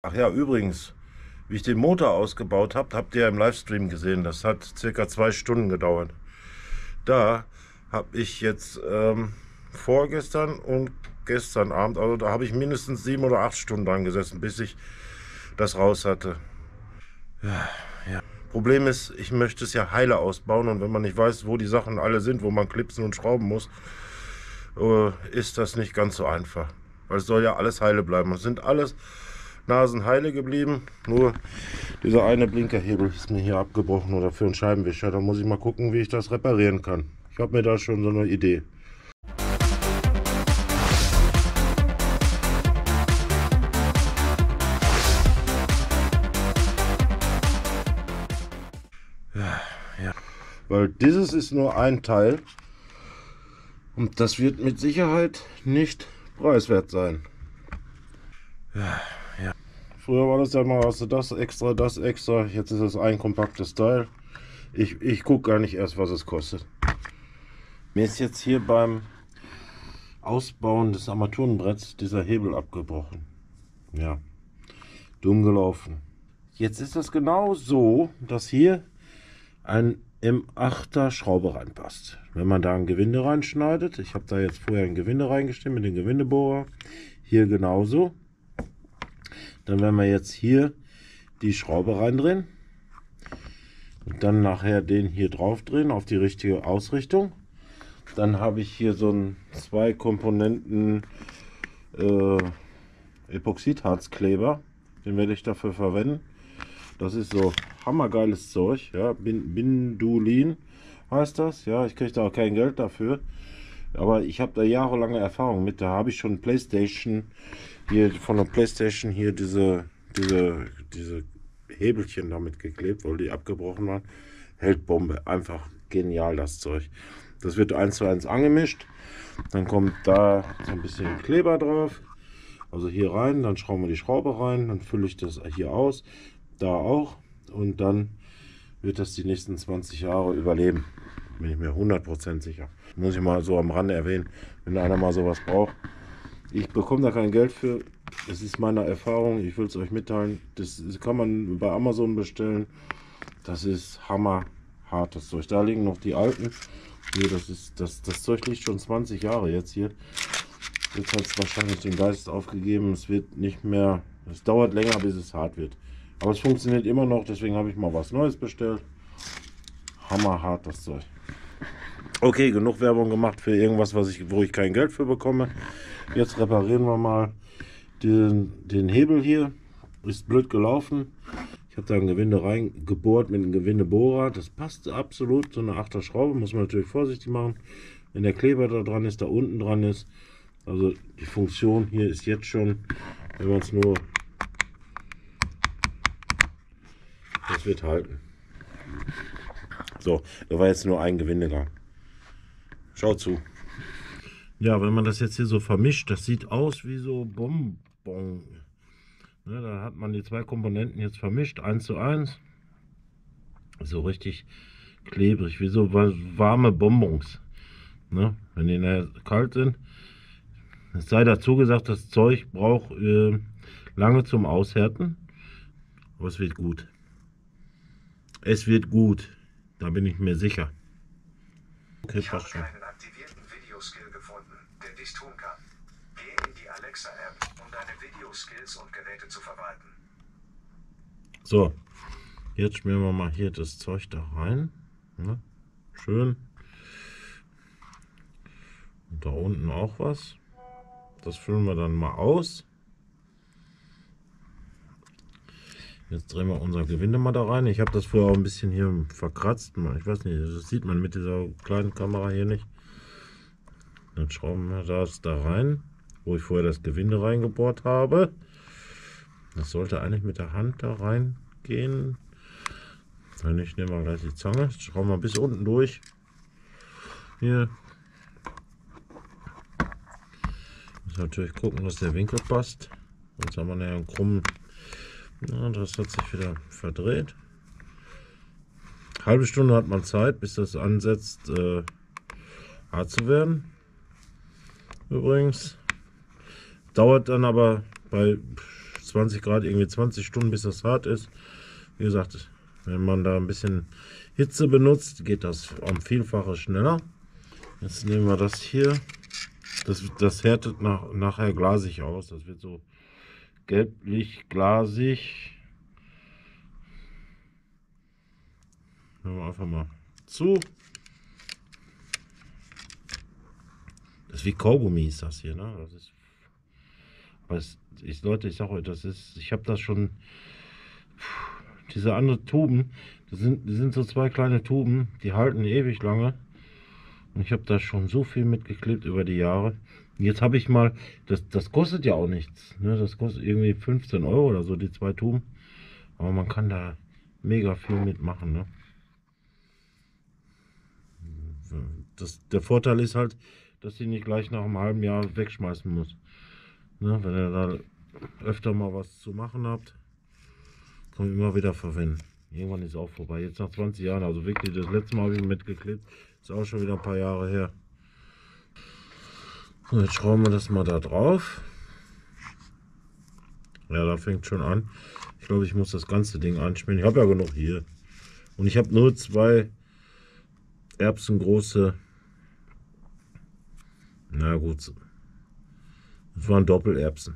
Ach ja, übrigens, wie ich den Motor ausgebaut habe, habt ihr im Livestream gesehen. Das hat circa 2 Stunden gedauert. Da habe ich jetzt vorgestern und gestern Abend, also da habe ich mindestens 7 oder 8 Stunden dran gesessen, bis ich das raus hatte. Ja. Problem ist, ich möchte es ja heile ausbauen, und wenn man nicht weiß, wo die Sachen alle sind, wo man klipsen und schrauben muss, ist das nicht ganz so einfach. Weil es soll ja alles heile bleiben. Es sind alles Nasen heile geblieben, nur dieser eine Blinkerhebel ist mir hier abgebrochen oder für einen Scheibenwischer. Da muss ich mal gucken, wie ich das reparieren kann. Ich habe mir da schon so eine Idee. Ja. Weil dieses ist nur ein Teil und das wird mit Sicherheit nicht preiswert sein. Ja. Früher war das ja mal, hast du das extra, jetzt ist es ein kompaktes Teil. Ich gucke gar nicht erst, was es kostet. Mir ist jetzt hier beim Ausbauen des Armaturenbretts dieser Hebel abgebrochen. Ja, dumm gelaufen. Jetzt ist das genau so, dass hier ein M8er Schraube reinpasst. Wenn man da ein Gewinde reinschneidet, ich habe da jetzt vorher ein Gewinde reingestimmt mit dem Gewindebohrer, hier genauso. Dann werden wir jetzt hier die Schraube reindrehen und dann nachher den hier drauf drehen auf die richtige Ausrichtung. Dann habe ich hier so einen 2 Komponenten Epoxidharzkleber, den werde ich dafür verwenden. Das ist so hammergeiles Zeug, ja, Bindulin heißt das, ja, ich kriege da auch kein Geld dafür, aber ich habe da jahrelange Erfahrung mit. Da habe ich schon PlayStation hier von der PlayStation hier diese Hebelchen damit geklebt, weil die abgebrochen waren. Hält Bombe, einfach genial das Zeug. Das wird 1:1 angemischt, dann kommt da so ein bisschen Kleber drauf, also hier rein, dann schrauben wir die Schraube rein, dann fülle ich das hier aus, da auch, und dann wird das die nächsten 20 Jahre überleben. Bin ich mir 100% sicher. Muss ich mal so am Rande erwähnen, wenn einer mal sowas braucht. Ich bekomme da kein Geld für. Das ist meine Erfahrung. Ich will es euch mitteilen. Das kann man bei Amazon bestellen. Das ist hammerhart, das Zeug. Da liegen noch die alten. Hier, das Zeug liegt schon 20 Jahre jetzt hier. Jetzt hat es wahrscheinlich den Geist aufgegeben. Es wird nicht mehr. Es dauert länger, bis es hart wird. Aber es funktioniert immer noch. Deswegen habe ich mal was Neues bestellt. Hammerhart das Zeug. Okay, genug Werbung gemacht für irgendwas, wo ich kein Geld für bekomme. Jetzt reparieren wir mal den Hebel hier. Ist blöd gelaufen. Ich habe da ein Gewinde reingebohrt mit einem Gewindebohrer. Das passt absolut zu einer 8er Schraube. Muss man natürlich vorsichtig machen. Wenn der Kleber da dran ist, da unten dran ist. Also die Funktion hier ist jetzt schon, wenn man es nur... Das wird halten. So, da war jetzt nur ein Gewindegang. Schaut zu. Ja, wenn man das jetzt hier so vermischt, das sieht aus wie so Bonbon. Ne, da hat man die 2 Komponenten jetzt vermischt, 1:1. So richtig klebrig, wie so warme Bonbons. Ne, wenn die kalt sind. Es sei dazu gesagt, das Zeug braucht lange zum Aushärten. Aber es wird gut. Es wird gut. Da bin ich mir sicher. Okay, ich habe keinen aktivierten Videoskill gefunden, der dies tun kann. Geh in die Alexa-App, um deine Videoskills und Geräte zu verwalten. So, jetzt schmieren wir mal hier das Zeug da rein. Ja, schön. Und da unten auch was. Das füllen wir dann mal aus. Jetzt drehen wir unser Gewinde mal da rein. Ich habe das vorher auch ein bisschen hier verkratzt. Ich weiß nicht, das sieht man mit dieser kleinen Kamera hier nicht. Dann schrauben wir das da rein, wo ich vorher das Gewinde reingebohrt habe. Das sollte eigentlich mit der Hand da reingehen. Wenn nicht, nehmen wir gleich die Zange. Schrauben wir bis unten durch. Hier. Muss natürlich gucken, dass der Winkel passt. Sonst haben wir ja einen krummen. Ja, das hat sich wieder verdreht. Halbe Stunde hat man Zeit, bis das ansetzt, hart zu werden. Übrigens. Dauert dann aber bei 20 Grad, irgendwie 20 Stunden, bis das hart ist. Wie gesagt, wenn man da ein bisschen Hitze benutzt, geht das um Vielfaches schneller. Jetzt nehmen wir das hier. Das härtet nachher glasig aus. Das wird so gelblich glasig. Machen wir einfach mal zu. Das ist wie Kaugummi ist das hier, ne? Das ist, Leute, ich sag euch, ich habe das schon, diese anderen Tuben, die sind so zwei kleine Tuben, die halten ewig lange. Und ich habe da schon so viel mitgeklebt über die Jahre. Und jetzt habe ich mal, das kostet ja auch nichts, ne? Das kostet irgendwie 15 Euro oder so, die zwei Tuben. Aber man kann da mega viel mitmachen, ne? Der Vorteil ist halt, dass sie nicht gleich nach einem halben Jahr wegschmeißen muss. Ne, wenn ihr da öfter mal was zu machen habt, kann man immer wieder verwenden. Irgendwann ist es auch vorbei. Jetzt nach 20 Jahren, also wirklich, das letzte Mal habe ich mitgeklebt. Ist auch schon wieder ein paar Jahre her. So, jetzt schrauben wir das mal da drauf. Ja, da fängt schon an. Ich glaube, ich muss das ganze Ding anschmieren. Ich habe ja genug hier. Und ich habe nur 2 erbsengroße. Na gut. Das waren Doppelerbsen.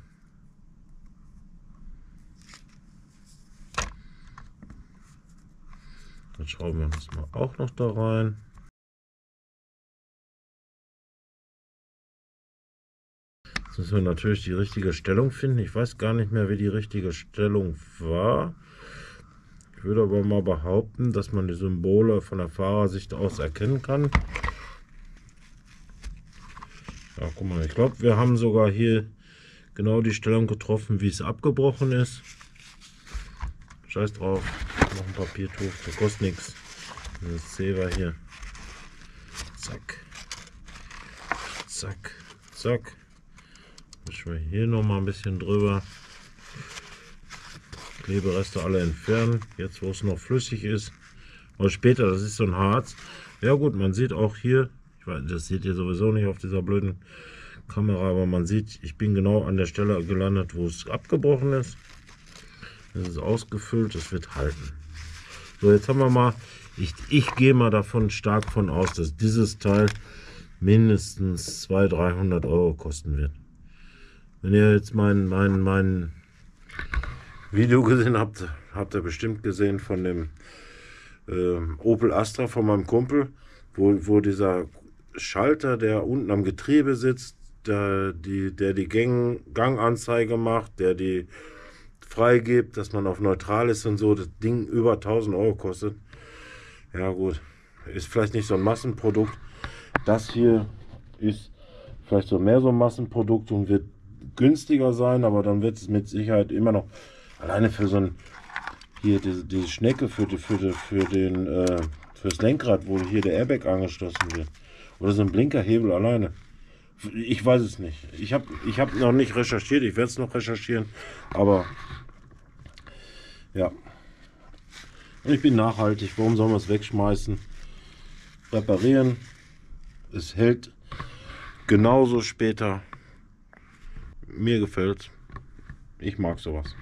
Dann schrauben wir das mal auch noch da rein. Jetzt müssen wir natürlich die richtige Stellung finden. Ich weiß gar nicht mehr, wie die richtige Stellung war. Ich würde aber mal behaupten, dass man die Symbole von der Fahrersicht aus erkennen kann. Ja, guck mal, ich glaube, wir haben sogar hier genau die Stellung getroffen, wie es abgebrochen ist. Scheiß drauf, noch ein Papiertuch, das kostet nichts. Das sehen wir hier. Zack, zack, zack. Mischen wir hier noch mal ein bisschen drüber. Klebereste alle entfernen. Jetzt, wo es noch flüssig ist. Aber später, das ist so ein Harz. Ja gut, man sieht auch hier, ich weiß, das seht ihr sowieso nicht auf dieser blöden Kamera, aber man sieht, ich bin genau an der Stelle gelandet, wo es abgebrochen ist. Das ist ausgefüllt, das wird halten. So, jetzt haben wir mal, ich gehe mal davon stark von aus, dass dieses Teil mindestens 200-300 Euro kosten wird. Wenn ihr jetzt mein Video gesehen habt, habt ihr bestimmt gesehen von dem Opel Astra von meinem Kumpel, wo dieser Schalter, der unten am Getriebe sitzt, der die Ganganzeige macht, der die freigibt, dass man auf neutral ist und so, das Ding über 1000 Euro kostet. Ja gut, ist vielleicht nicht so ein Massenprodukt. Das hier ist vielleicht so mehr so ein Massenprodukt und wird günstiger sein, aber dann wird es mit Sicherheit immer noch, alleine für so ein, hier diese Schnecke fürs Lenkrad, wo hier der Airbag angeschlossen wird. Oder so ein Blinkerhebel alleine. Ich weiß es nicht. Ich hab noch nicht recherchiert, ich werde es noch recherchieren, aber ja. Und ich bin nachhaltig, warum soll man es wegschmeißen? Reparieren, es hält genauso später. Mir gefällt, ich mag sowas.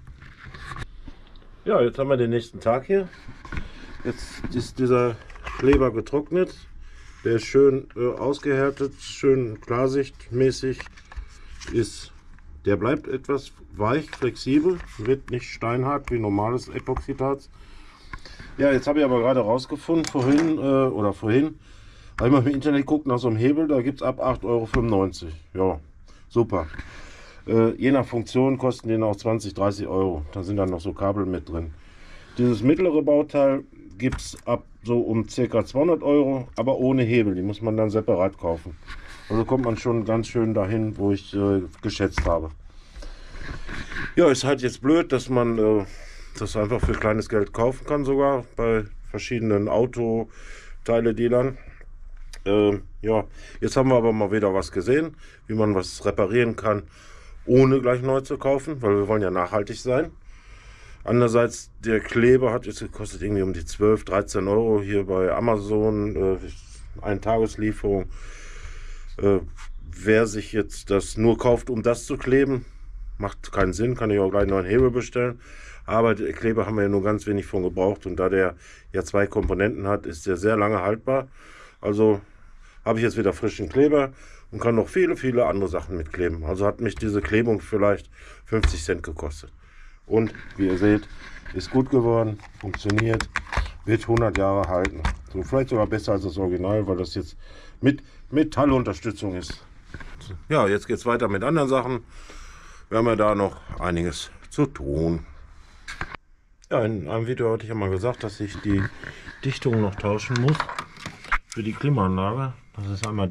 Ja, jetzt haben wir den nächsten Tag hier. Jetzt ist dieser Kleber getrocknet. Der ist schön ausgehärtet, schön klarsichtmäßig. Der bleibt etwas weich, flexibel, wird nicht steinhart wie normales Epoxidharz. Ja, jetzt habe ich aber gerade rausgefunden, vorhin, habe ich mal im Internet geguckt nach so einem Hebel, da gibt es ab 8,95 Euro. Ja, super. Je nach Funktion kosten die noch 20-30 Euro. Da sind dann noch so Kabel mit drin. Dieses mittlere Bauteil gibt es ab so um ca. 200 Euro, aber ohne Hebel. Die muss man dann separat kaufen. Also kommt man schon ganz schön dahin, wo ich geschätzt habe. Ja, ist halt jetzt blöd, dass man das einfach für kleines Geld kaufen kann, sogar bei verschiedenen Autoteile-Dealern. Ja, jetzt haben wir aber mal wieder was gesehen, wie man was reparieren kann, ohne gleich neu zu kaufen, weil wir wollen ja nachhaltig sein. Andererseits, der Kleber kostet irgendwie um die 12-13 Euro hier bei Amazon, eine Tageslieferung. Wer sich jetzt das nur kauft, um das zu kleben, macht keinen Sinn, kann ich auch gleich einen neuen Hebel bestellen. Aber der Kleber haben wir ja nur ganz wenig von gebraucht und da der ja 2 Komponenten hat, ist der sehr lange haltbar. Also habe ich jetzt wieder frischen Kleber und kann noch viele, viele andere Sachen mitkleben. Also hat mich diese Klebung vielleicht 50 Cent gekostet. Und wie ihr seht, ist gut geworden, funktioniert, wird 100 Jahre halten. So, vielleicht sogar besser als das Original, weil das jetzt mit Metallunterstützung ist. Ja, jetzt geht es weiter mit anderen Sachen. Wir haben ja da noch einiges zu tun. Ja, in einem Video hatte ich ja mal gesagt, dass ich die Dichtung noch tauschen muss für die Klimaanlage. Das ist einmal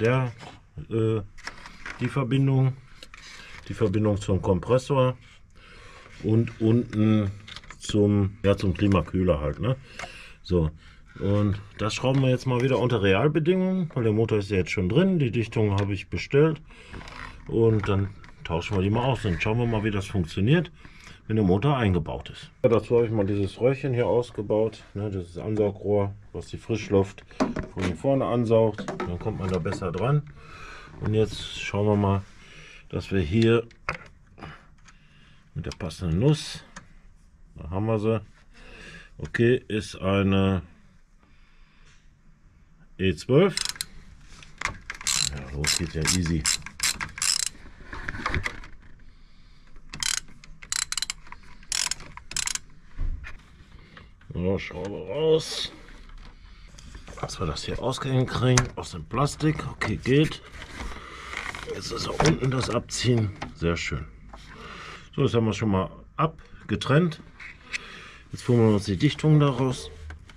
die Verbindung zum Kompressor und unten zum Klimakühler halt, ne? So, und das schrauben wir jetzt mal wieder unter Realbedingungen, weil der Motor ist ja jetzt schon drin, die Dichtung habe ich bestellt und dann tauschen wir die mal aus und schauen wir mal, wie das funktioniert, wenn der Motor eingebaut ist. Ja, dazu habe ich mal dieses Röhrchen hier ausgebaut, ne, das ist Ansaugrohr, was die Frischluft von hier vorne ansaugt, dann kommt man da besser dran. Und jetzt schauen wir mal, dass wir hier mit der passenden Nuss, da haben wir sie, okay, ist eine E12. Ja, los geht's ja easy. So, Schraube raus. Dass wir das hier ausgehängt kriegen aus dem Plastik. Okay, geht. Jetzt ist auch unten das Abziehen. Sehr schön. So, das haben wir schon mal abgetrennt. Jetzt fummeln wir uns die Dichtung daraus.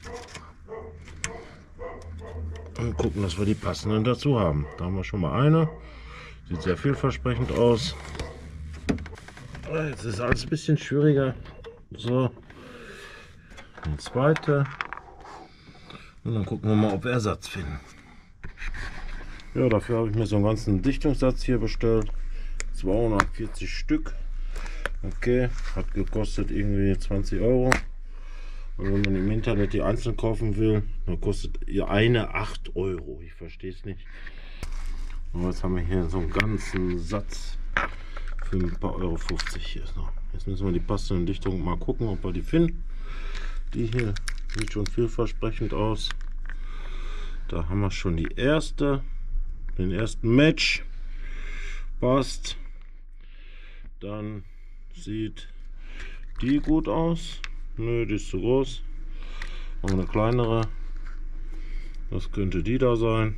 Und gucken, dass wir die passenden dazu haben. Da haben wir schon mal eine. Sieht sehr vielversprechend aus. Jetzt ist alles ein bisschen schwieriger. So. Eine zweite. Und dann gucken wir mal, ob wir Ersatz finden. Ja, dafür habe ich mir so einen ganzen Dichtungssatz hier bestellt. 240 Stück. Okay, hat gekostet irgendwie 20 Euro. Und wenn man im Internet die einzeln kaufen will, dann kostet ihr eine 8 Euro. Ich verstehe es nicht. Und jetzt haben wir hier so einen ganzen Satz für ein paar Euro 50 hier. So, jetzt müssen wir die passenden Dichtungen mal gucken, ob wir die finden. Die hier sieht schon vielversprechend aus. Da haben wir schon den ersten Match. Passt. Dann sieht die gut aus. Nö, die ist zu groß. Noch eine kleinere. Das könnte die da sein.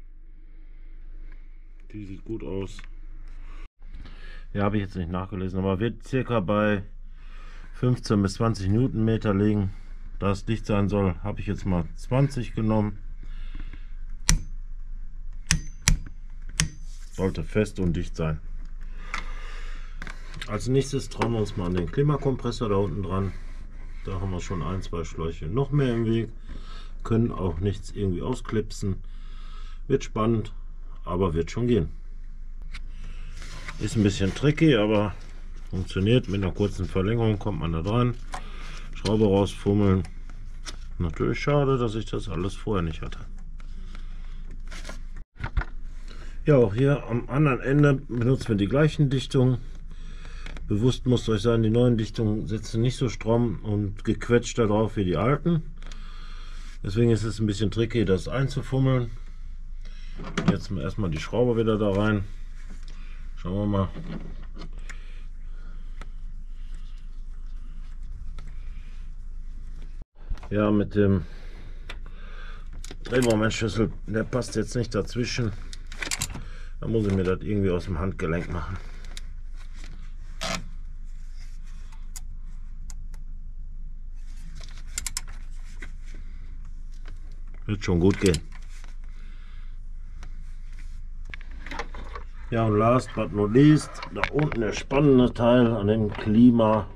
Die sieht gut aus. Ja, habe ich jetzt nicht nachgelesen, aber wird circa bei 15 bis 20 Newtonmeter liegen. Da es dicht sein soll, habe ich jetzt mal 20 genommen. Sollte fest und dicht sein. Als nächstes trauen wir uns mal an den Klimakompressor da unten dran. Da haben wir schon 1, 2 Schläuche noch mehr im Weg. Können auch nichts irgendwie ausklipsen. Wird spannend, aber wird schon gehen. Ist ein bisschen tricky, aber funktioniert. Mit einer kurzen Verlängerung kommt man da dran. Schraube rausfummeln. Natürlich schade, dass ich das alles vorher nicht hatte. Ja, auch hier am anderen Ende benutzen wir die gleichen Dichtungen. Bewusst muss euch sein, die neuen Dichtungen sitzen nicht so stramm und gequetscht da drauf wie die alten. Deswegen ist es ein bisschen tricky, das einzufummeln. Jetzt erstmal die Schraube wieder da rein. Schauen wir mal. Ja, mit dem Drehmomentschlüssel, der passt jetzt nicht dazwischen. Da muss ich mir das irgendwie aus dem Handgelenk machen. Wird schon gut gehen. Ja, und last but not least, da unten der spannende Teil an dem Klimakühler.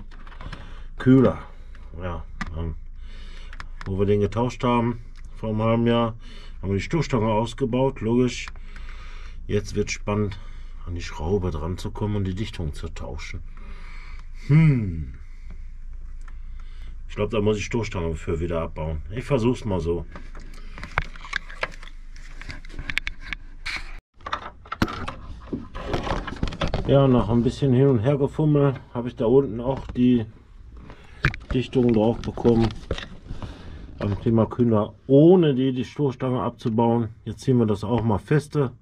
Ja, wo wir den getauscht haben vor einem halben Jahr, haben wir die Stoßstange ausgebaut, logisch. Jetzt wird spannend, an die Schraube dran zu kommen und die Dichtung zu tauschen. Ich glaube, da muss ich Stoßstange für wieder abbauen. Ich versuche es mal so. Ja, nach ein bisschen hin und her gefummelt habe ich da unten auch die Dichtung drauf bekommen. Beim Thema Kühler, ohne die Stoßstange abzubauen. Jetzt ziehen wir das auch mal feste.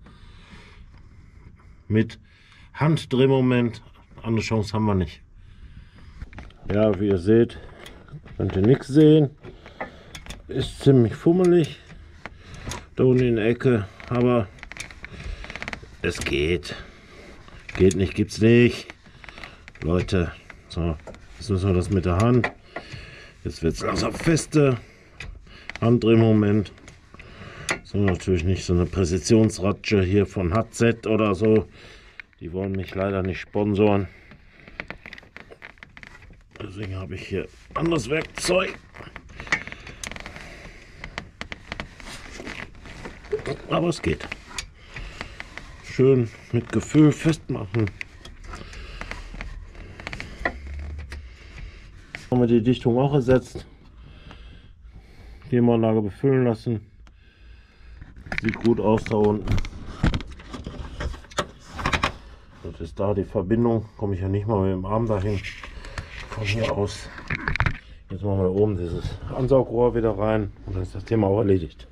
Mit Handdrehmoment. Andere Chance haben wir nicht. Ja, wie ihr seht, könnt ihr nichts sehen. Ist ziemlich fummelig. Da unten in der Ecke. Aber es geht. Geht nicht, gibt's nicht. Leute, so, jetzt müssen wir das mit der Hand. Jetzt wird es langsam feste. Handdrehmoment. So, natürlich nicht so eine Präzisionsratsche hier von HZ oder so. Die wollen mich leider nicht sponsoren. Deswegen habe ich hier anderes Werkzeug. Aber es geht. Schön mit Gefühl festmachen. Haben wir die Dichtung auch ersetzt. Klimaanlage befüllen lassen. Sieht gut aus da unten. Das ist da die Verbindung. Komme ich ja nicht mal mit dem Arm dahin. Von hier aus. Jetzt machen wir da oben dieses Ansaugrohr wieder rein und dann ist das Thema auch erledigt.